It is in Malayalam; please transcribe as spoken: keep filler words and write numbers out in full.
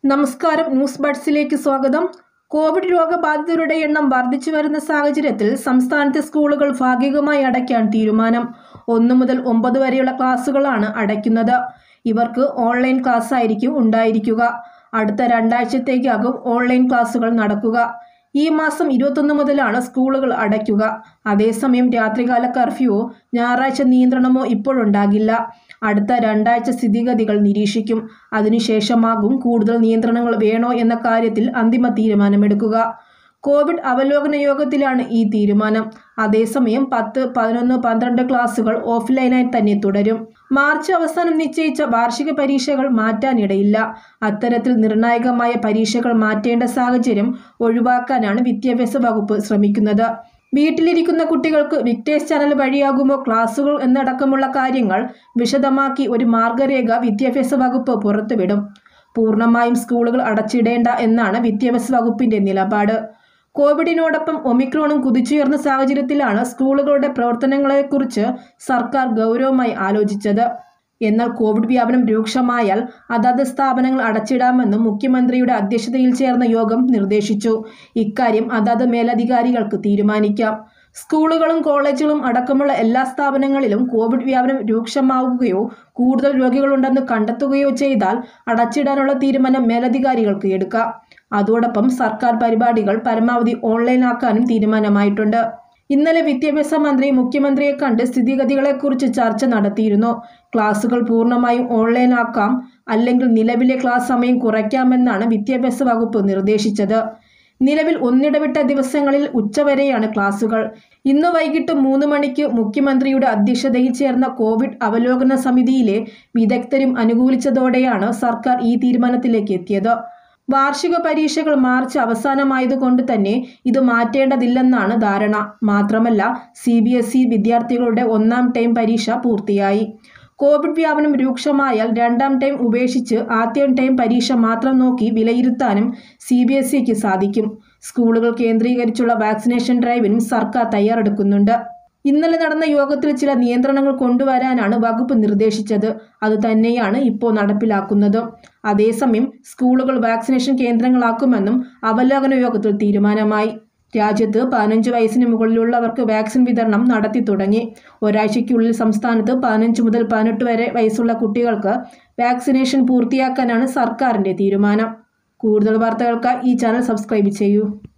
നമസ്കാരം, ന്യൂസ് ബഡ്സിലേക്ക് സ്വാഗതം. കോവിഡ് രോഗബാധിതരുടെ എണ്ണം വർദ്ധിച്ചു വരുന്ന സാഹചര്യത്തിൽ സംസ്ഥാനത്തെ സ്കൂളുകൾ ഭാഗികമായി അടയ്ക്കാൻ തീരുമാനം. ഒന്നു മുതൽ ഒമ്പത് വരെയുള്ള ക്ലാസുകളാണ് അടയ്ക്കുന്നത്. ഇവർക്ക് ഓൺലൈൻ ക്ലാസ് ആയിരിക്കും ഉണ്ടായിരിക്കുക. അടുത്ത രണ്ടാഴ്ചത്തേക്കാകും ഓൺലൈൻ ക്ലാസുകൾ നടക്കുക. ഈ മാസം ഇരുപത്തൊന്ന് മുതലാണ് സ്കൂളുകൾ അടയ്ക്കുക. അതേസമയം രാത്രികാല കർഫ്യൂവോ ഞായറാഴ്ച നിയന്ത്രണമോ ഇപ്പോഴുണ്ടാകില്ല. അടുത്ത രണ്ടാഴ്ച സ്ഥിതിഗതികൾ നിരീക്ഷിക്കും. അതിനുശേഷമാകും കൂടുതൽ നിയന്ത്രണങ്ങൾ വേണോ എന്ന കാര്യത്തിൽ അന്തിമ തീരുമാനമെടുക്കുക. കോവിഡ് അവലോകന യോഗത്തിലാണ് ഈ തീരുമാനം. അതേസമയം പത്ത്, പതിനൊന്ന്, പന്ത്രണ്ട് ക്ലാസുകൾ ഓഫ്ലൈനായി തന്നെ തുടരും. മാർച്ച് അവസാനം നിശ്ചയിച്ച വാർഷിക പരീക്ഷകൾ മാറ്റാനിടയില്ല. അത്തരത്തിൽ നിർണായകമായ പരീക്ഷകൾ മാറ്റേണ്ട സാഹചര്യം ഒഴിവാക്കാനാണ് വിദ്യാഭ്യാസ വകുപ്പ് ശ്രമിക്കുന്നത്. വീട്ടിലിരിക്കുന്ന കുട്ടികൾക്ക് വിക്ടേഴ്സ് ചാനൽ വഴിയാകുമോ ക്ലാസുകൾ എന്നടക്കമുള്ള കാര്യങ്ങൾ വിശദമാക്കി ഒരു മാർഗരേഖ വിദ്യാഭ്യാസ വകുപ്പ് പുറത്തുവിടും. പൂർണ്ണമായും സ്കൂളുകൾ അടച്ചിടേണ്ട എന്നാണ് വിദ്യാഭ്യാസ വകുപ്പിന്റെ നിലപാട്. കോവിഡിനോടൊപ്പം ഒമിക്രോണും കുതിച്ചുയർന്ന സാഹചര്യത്തിലാണ് സ്കൂളുകളുടെ പ്രവർത്തനങ്ങളെക്കുറിച്ച് സർക്കാർ ഗൗരവമായി ആലോചിച്ചത്. എന്നാൽ കോവിഡ് വ്യാപനം രൂക്ഷമായാൽ അതത് സ്ഥാപനങ്ങൾ അടച്ചിടാമെന്നും മുഖ്യമന്ത്രിയുടെ അധ്യക്ഷതയിൽ ചേർന്ന യോഗം നിർദ്ദേശിച്ചു. ഇക്കാര്യം അതത് മേലധികാരികൾക്ക് തീരുമാനിക്കാം. സ്കൂളുകളും കോളേജുകളും അടക്കമുള്ള എല്ലാ സ്ഥാപനങ്ങളിലും കോവിഡ് വ്യാപനം രൂക്ഷമാവുകയോ കൂടുതൽ രോഗികളുണ്ടെന്ന് കണ്ടെത്തുകയോ ചെയ്താൽ അടച്ചിടാനുള്ള തീരുമാനം മേലധികാരികൾക്ക് എടുക്കാം. അതോടൊപ്പം സർക്കാർ പരിപാടികൾ പരമാവധി ഓൺലൈനാക്കാനും തീരുമാനമായിട്ടുണ്ട്. ഇന്നലെ വിദ്യാഭ്യാസ മന്ത്രി മുഖ്യമന്ത്രിയെ കണ്ട് സ്ഥിതിഗതികളെക്കുറിച്ച് ചർച്ച നടത്തിയിരുന്നു. ക്ലാസുകൾ പൂർണ്ണമായും ഓൺലൈനാക്കാം, അല്ലെങ്കിൽ നിലവിലെ ക്ലാസ് സമയം കുറയ്ക്കാമെന്നാണ് വിദ്യാഭ്യാസ വകുപ്പ് നിർദ്ദേശിച്ചത്. നിലവിൽ ഒന്നിടവിട്ട ദിവസങ്ങളിൽ ഉച്ചവരെയാണ് ക്ലാസുകൾ. ഇന്ന് വൈകിട്ട് മൂന്ന് മണിക്ക് മുഖ്യമന്ത്രിയുടെ അധ്യക്ഷതയിൽ ചേർന്ന കോവിഡ് അവലോകന സമിതിയിലെ വിദഗ്ധരും അനുകൂലിച്ചതോടെയാണ് സർക്കാർ ഈ തീരുമാനത്തിലേക്ക് എത്തിയത്. വാർഷിക പരീക്ഷകൾ മാർച്ച് അവസാനമായതുകൊണ്ട് തന്നെ ഇത് മാറ്റേണ്ടതില്ലെന്നാണ് ധാരണ. മാത്രമല്ല, സി ബി എസ് ഇ വിദ്യാർത്ഥികളുടെ ഒന്നാം ടൈം പരീക്ഷ പൂർത്തിയായി. കോവിഡ് വ്യാപനം രൂക്ഷമായാൽ രണ്ടാം ടൈം ഉപേക്ഷിച്ച് ആദ്യം ടൈം പരീക്ഷ മാത്രം നോക്കി വിലയിരുത്താനും സി ബി എസ് ഇക്ക് സാധിക്കും. സ്കൂളുകൾ കേന്ദ്രീകരിച്ചുള്ള വാക്സിനേഷൻ ഡ്രൈവിനും സർക്കാർ തയ്യാറെടുക്കുന്നുണ്ട്. ഇന്നലെ നടന്ന യോഗത്തിൽ ചില നിയന്ത്രണങ്ങൾ കൊണ്ടുവരാനാണ് വകുപ്പ് നിർദ്ദേശിച്ചത്. അത് തന്നെയാണ് ഇപ്പോൾ നടപ്പിലാക്കുന്നത്. അതേസമയം സ്കൂളുകൾ വാക്സിനേഷൻ കേന്ദ്രങ്ങളാക്കുമെന്നും അവലോകന യോഗത്തിൽ തീരുമാനമായി. രാജ്യത്ത് പതിനഞ്ച് വയസ്സിന് മുകളിലുള്ളവർക്ക് വാക്സിൻ വിതരണം നടത്തി തുടങ്ങി. ഒരാഴ്ചയ്ക്കുള്ളിൽ സംസ്ഥാനത്ത് പതിനഞ്ച് മുതൽ പതിനെട്ട് വരെ വയസ്സുള്ള കുട്ടികൾക്ക് വാക്സിനേഷൻ പൂർത്തിയാക്കാനാണ് സർക്കാരിന്റെ തീരുമാനം. കൂടുതൽ വാർത്തകൾക്കായി ഈ ചാനൽ സബ്സ്ക്രൈബ് ചെയ്യൂ.